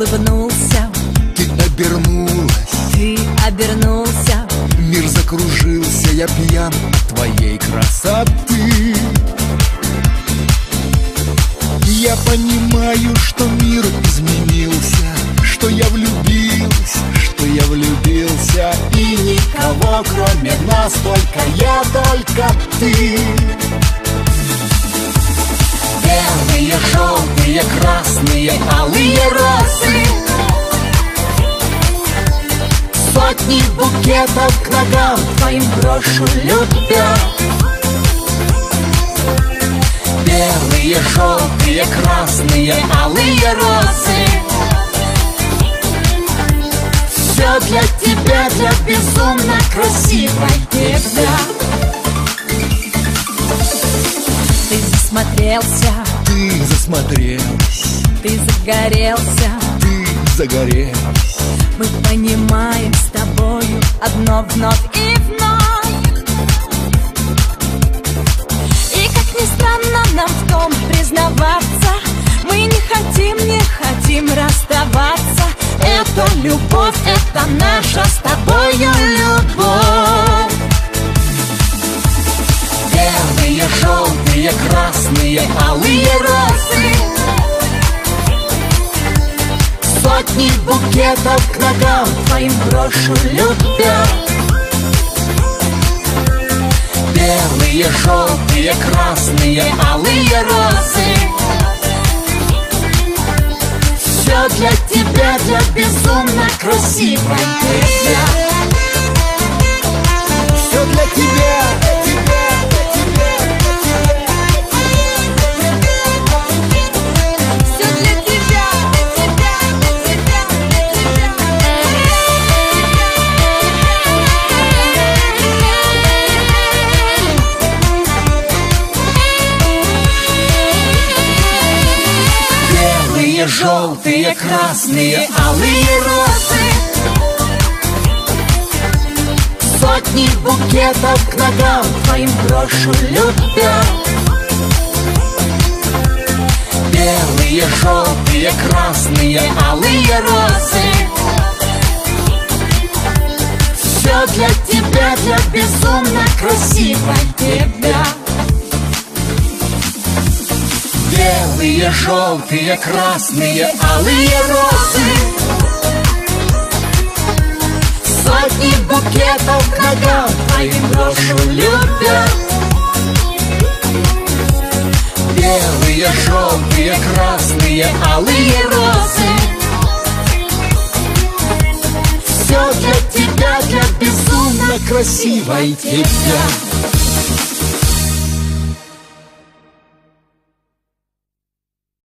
улыбнулся, ты обернулась, ты обернулся. мир закружился, я пьян от твоей красоты. Я понимаю, что мир изменился, что я влюбился, и никого кроме нас, только я, только ты. Белые, желтые, красные, алые розы, сотни букетов к ногам твоим брошу, любя. Белые, желтые, красные, алые розы, все для тебя, для безумно красивой тебя. Ты засмотрелся, Ты засмотрелась, ты загорелся, ты загорелась. мы понимаем с тобою одно вновь и вновь. И как ни странно нам в том признаваться, мы не хотим расставаться. Это любовь, это наша с тобою любовь. Белые, желтые, красные, алые розы, сотни букетов к ногам Твоим брошу, любя. Белые, желтые, красные, алые розы, все для тебя, для безумно красивой тебя. Все для тебя, Все для тебя, белые, желтые, красные, алые розы, сотни букетов к ногам Твоим брошу, любя. белые, желтые, красные, алые розы, все для тебя, для безумно красивой тебя. Белые, желтые, красные, алые розы, сотни букетов к ногам Твоим брошу, любя. белые, желтые, красные, алые розы, все для тебя, для безумно красивой тебя.